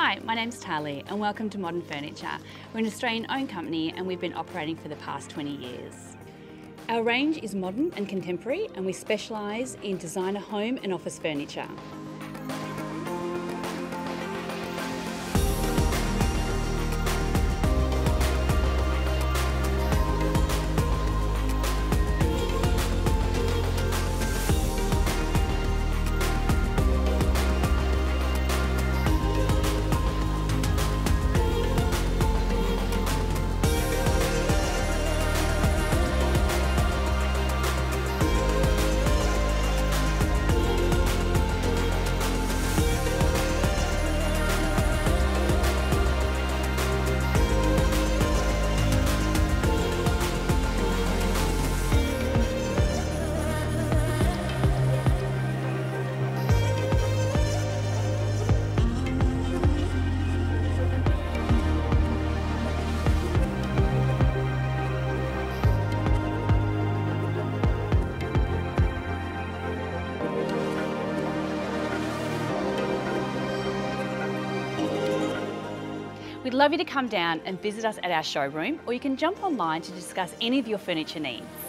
Hi, my name's Tali and welcome to Modern Furniture. We're an Australian-owned company and we've been operating for the past 20 years. Our range is modern and contemporary and we specialise in designer home and office furniture. We'd love you to come down and visit us at our showroom, or you can jump online to discuss any of your furniture needs.